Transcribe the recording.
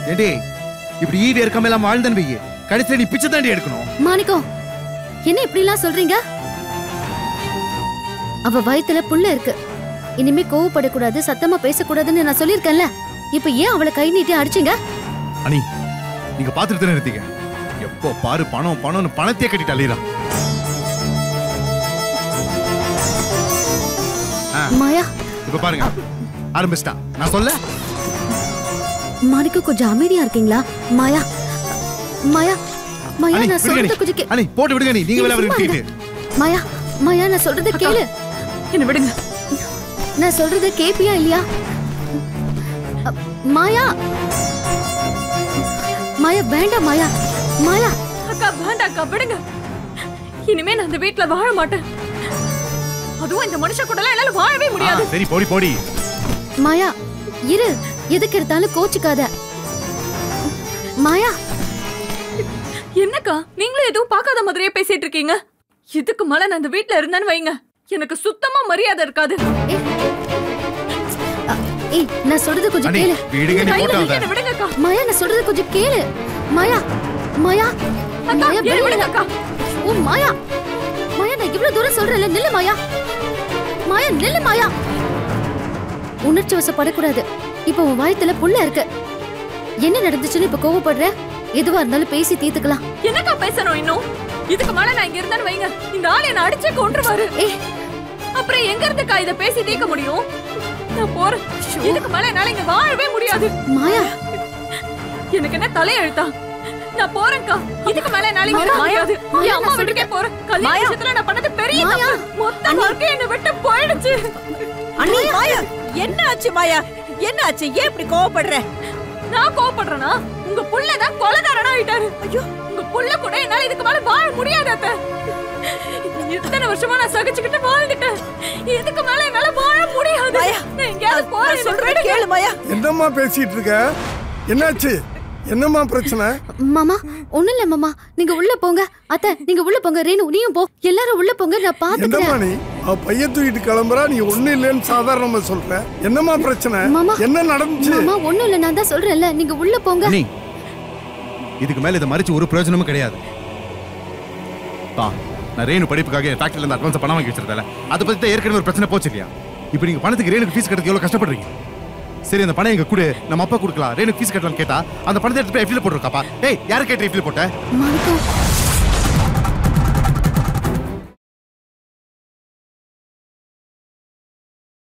ஏண்டி இப்படி ஈடு எடுக்காம எல்லாம் வாழ்ந்தன் வெய்ய கடைசியில நீ பிச்சை தாண்டி எடுக்கணும். மாணிக்கம் என்ன இப்படி எல்லாம் சொல்றீங்க? அவ வயித்துல புள்ள இருக்கு. இனிமே கோவப்படக்கூடாது, சத்தமா பேசக்கூடாதுன்னு நான் சொல்லிருக்கேன்ல. இப்ப ஏன் அவளை கை நீட்டி அடிச்சீங்க? அனி நீங்க பாத்துட்டு தானே இருந்தீங்க. எப்போ பாரு பணம் பணம்னு பணத்தையே கட்டிட்டு அலையிறான். மாயா இப்ப பாருங்க ஆரம்பிச்சிட்டா. நான் சொல்ல மாணிக்கம் கொஞ்சம் அமைதியா இருக்கீங்களா? மாயா மாயா மாயா நான் சொல்றத கொஞ்சம் அனி போட்டு விடுங்க. நீங்க வேலை விட்டுட்டு மாயா மாயா நான் சொல்றத கேளு. என்ன விடுங்க. நான் சொல்றத கேப்பியா இல்லையா? மாயா மாயா வேண்டாம் மாயா. மாயா அக்கா வேண்டாம் அக்கா விடுங்க. இனிமே நான் இந்த வீட்ல வாழ மாட்டேன். அதுவும் இந்த மனுஷ கூட என்னால வாழவே முடியாது. சரி போடி போடி. மாயா இரு, எதுக்கு எடுத்தாலும் கோச்சுக்காத. மாயா என்னக்கா நீங்களும் எதுவும் பார்க்காத மாதிரியே பேசிட்டு இருக்கீங்க. இதுக்கு மேல நான் இந்த வீட்ல இருந்தேன்னு வைங்க, எனக்கு சுத்தமா மரியாதை இருக்காது. ஏய் நான் சொல்றது கொஞ்சம் கேளு. விடுங்கக்கா. மாயா நான் சொல்றது கொஞ்சம் கேளு. மாயா மாயா மாயா விடுங்கக்கா. ஓ மாயா மாயா நான் இவ்வளவு தூரம் சொல்றேன்ல, நில்லு மாயா. மாயா நில்லு மாயா. உணர்ச்சி வசப்படக்கூடாது. இப்ப உன் வயித்துல புள்ள இருக்கு. என்ன நடந்துச்சுன்னு இப்ப கோவப்படுற? எதுவா இருந்தாலும் பேசி தீர்த்துக்கலாம். என்னக்கா பேசணும் இன்னும்? இதுக்கு மேல நான் இங்க இருந்தேன்னு வைங்க, இந்த ஆள் என்ன அடிச்சே கொன்றுவாரு. அப்புறம் எங்க இருந்துக்கா இத பேசி தீர்க்க முடியும்? நான் போறேன். இதுக்கு மேல என்னால இங்க வாழவே முடியாது. மாயா எனக்கு என்ன தலையெழுத்தா? நான் போறேன்க்கா. இதுக்கு மேல என்னால இங்க இருக்க முடியாது. என் அம்மா வீட்டுக்கே போறேன். கல்யாண விஷயத்துல நான் பண்ணது பெரிய தப்பு. மொத்த வாழ்க்கை என்ன விட்டு போயிடுச்சு. அண்ணி மாயா என்ன ஆச்சு? மாயா என்ன ஆச்சு? ஏன் இப்படி கோவப்படுற? நான் கோவப்படுறேனா? உங்க புள்ள தான் கொலைகாரனா ஆயிட்டாரு. ஐயோ உங்க புள்ள கூட என்னால இதுக்கு மேல வாழ முடியாது அத்தை. இத்தனை வருஷமா நான் சகிச்சுக்கிட்டு வாழ்ந்துட்டேன். இதுக்கு மேல என்னால வாழ முடியாது. நான் எங்கயாவது போறேன். சொல்றேன் கேளு மாயா. என்னம்மா பேசிட்டு இருக்க? என்னாச்சு? என்னம்மா பிரச்சனை? மாமா ஒண்ணு இல்ல மாமா, நீங்க உள்ள போங்க. அத்தை நீங்க உள்ள போங்க. ரேணு நீயும் போ. எல்லாரும் உள்ள போங்க, நான் பாத்துக்கிறேன். என்னம்மா நீ அவ பையன் தூக்கிட்டு கிளம்புறா, நீ ஒண்ணு இல்லன்னு சாதாரணமா சொல்ற. என்னம்மா பிரச்சனை? என்ன நடந்துச்சு? மாமா ஒண்ணு இல்ல, நான் தான் சொல்றேன்ல, நீங்க உள்ள போங்க. இதுக்கு மேல இத மறிச்சு ஒரு பிரயோஜனமும் கிடையாது. நான் ரேணு படிப்புக்காக ஃபேக்டரியில இருந்து அட்வான்ஸ் பணம் வாங்கி வச்சிருந்தேன். அதை பத்தி ஏற்கனவே ஒரு பிரச்சனை போச்சு இல்லையா? இப்போ நீங்க பணத்துக்கு ரேணுக்கு ஃபீஸ் கட்டுறதுக்கு எவ்வளவு கஷ்டப்படுறீங்க? சரி அந்த பணம் எங்க கூட நம்ம அப்பா கொடுக்கலாம், ரேணுக்கு ஃபீஸ் கட்டலாம்னு கேட்டா அந்த பணத்தை எடுத்து போய் எஃப்ல போட்டுருக்காப்பா. ஏய் யாரை கேட்டு எஃப்ல போட்ட? மாணிக்கம்